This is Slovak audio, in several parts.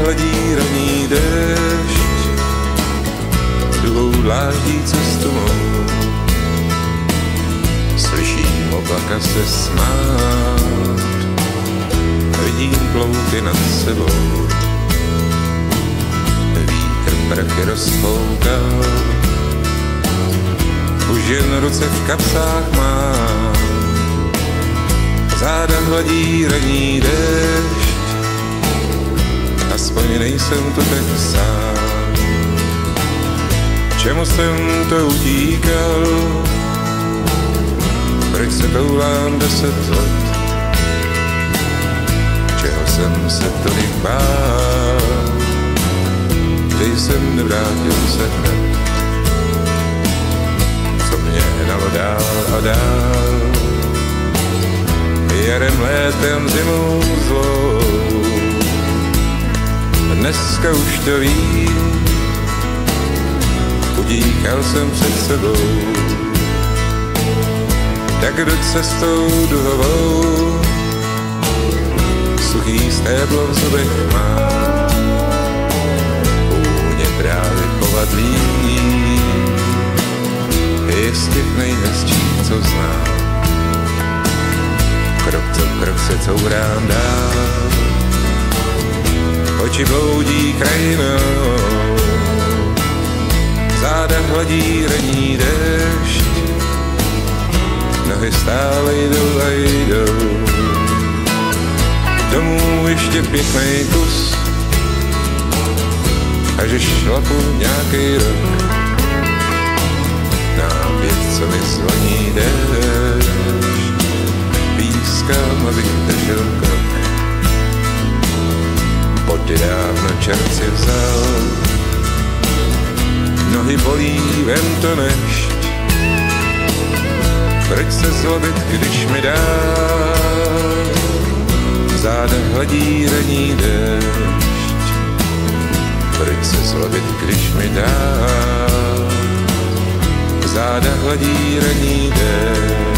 hladí ranní déšť, duhou dláždí cestu mou. Slyším oblaka se smát, vidím plouky nad sebou. Vítr prachy rozfoukal, už jen ruce v kapsách mám. Záda hladí ranní déšť, aspoň nejsem tu tak sám. Čemu jsem to utíkal, proč se toulám 10 let, čeho jsem se tolik bál, že jsem nevrátil se hned, co mě hnalo dál a dál, jarem, létem, zimou zlou. Dneska už to vím, utíkal jsem před sebou, tak jdu cestou duhovou, suchý stéblo v zubech mám, vůně trávy povadlí, je z těch nejhezčí, co znám. Krok co krok se courám dál, oči bloudí krajinou, záda hladí ranní déšť, nohy stále jdou a jdou. Domů ještě pěknej kus, a že šlapu nějakej rok, na co mi zvoní déšť, pískám, abych držel krok. Boty dávno čert si vzal, nohy bolí, vem to nešť. Proč se zlobit, když mi dá, záda hladí ranní déšť. Proč se zlobit, když mi dá, záda hladí ranní déšť.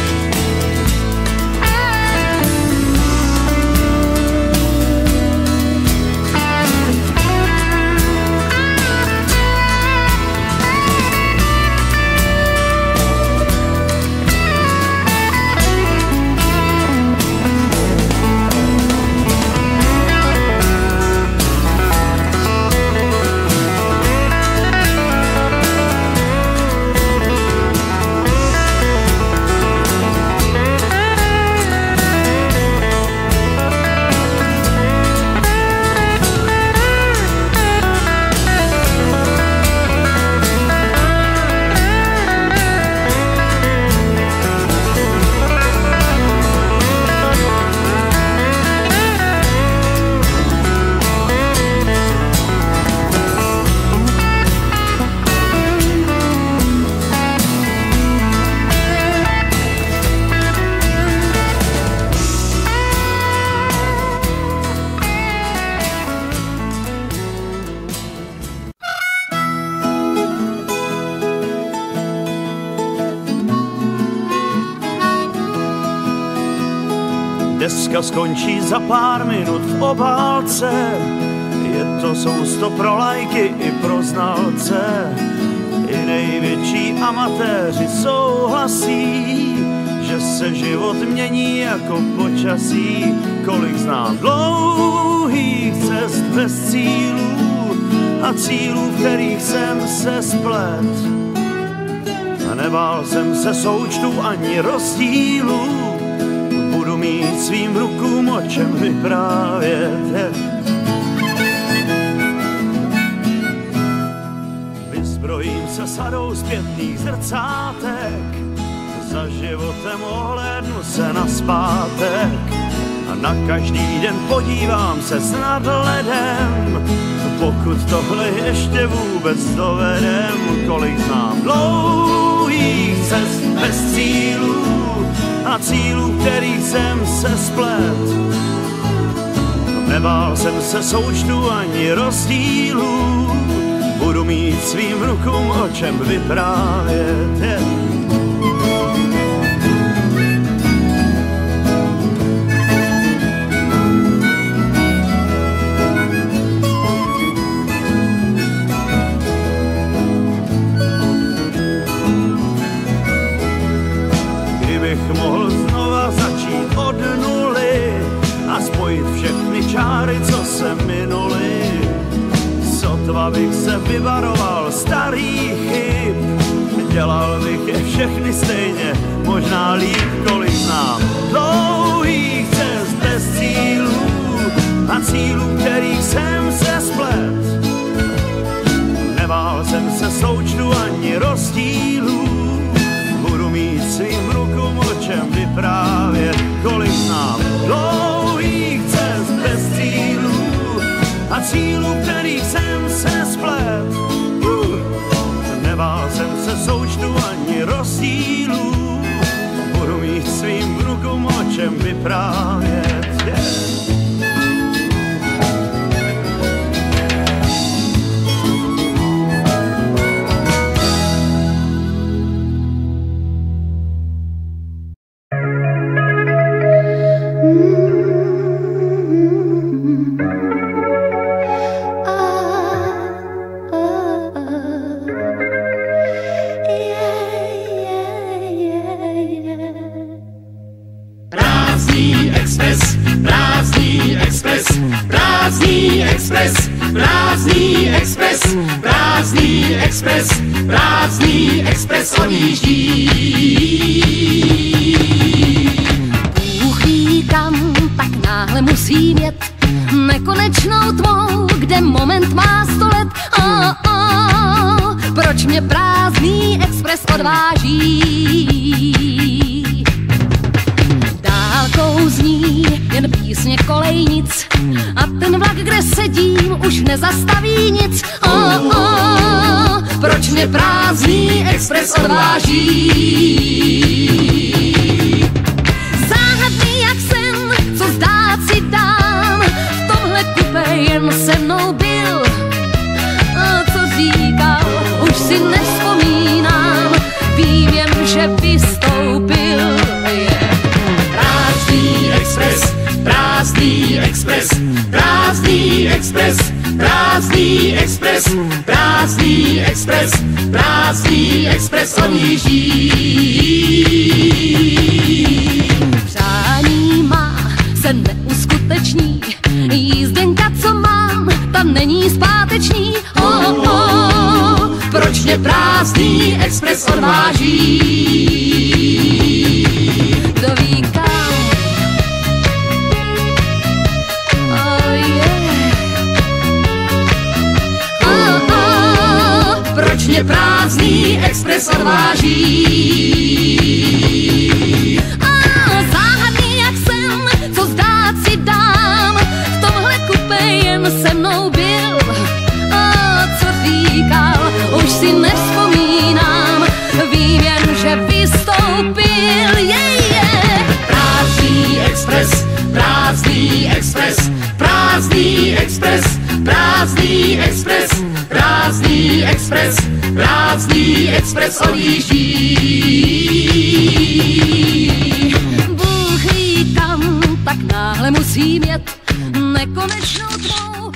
Deska skončí za pár minut v obálce, je to sousto pro lajky i pro znalce. I největší amatéři souhlasí, že se život mění jako počasí. Kolik znám dlouhých cest bez cílů a cílů, v kterých jsem se splet. A nebál jsem se součtu ani rozdílů, budu mít svým rukům o čem vyprávět. Vyzbrojím se sadou zpětných zrcátek, za životem ohlédnu se nazpátek a na každý den podívám se s nadhledem, pokud tohle ještě vůbec dovedem. Kolik znám dlouhých cest bez cílů a cílů, kterých jsem se splet. Nebál jsem se součtu ani rozdílů, budu mít svým rukům o čem vyprávět. Měl bych je všechny stejně, možná líp, kolik znám. Dlouhých cest bez cílů a cílů, kterých jsem se splet. Nebál jsem se součtu ani rozdílů. Budu mít svým rukům o čem vyprávět, kolik znám. Dlouhých cest bez cílů a cílů, kterých jsem se splet. Nebál jsem se součtu ani rozdílů. Budu mít svým rukům o čem vyprávět. Prázdný expres odjíždí. Bůh ví kam, tak náhle musím jet nekonečnou tmou, kde moment má 100 let. Proč mě prázdný expres odváží? Dálkou zní jen písně kolejnic a ten vlak, kde sedím, už nezastaví nic. Proč mě prázdný expres odváží? Záhadný jak sen, co zdát si dám, v tomhle kupé jen se mnou byl. Co říkal, už si nevzpomínám, vím jen, že vystoupil. Prázdný expres, prázdný expres, prázdný expres, prázdný expres, prázdný expres, prázdný expres odjíždí. Přání má se neuskuteční, jízdenka, co mám, ta není zpáteční. Proč mě prázdný expres odváží? Kdo ví kam? Proč mě prázdný expres odváží? Záhadný jak sen, co zdát si dám, v tomhle kupé jen se mnou byl. Co říkal, už si nevzpomínám, vím jen, že vystoupil. Prázdný expres, prázdný expres, prázdný expres, prázdný expres, prázdný expres, prázdný expres odjíždí. Bůh ví kam, tak náhle musím jet nekonečnou tmou.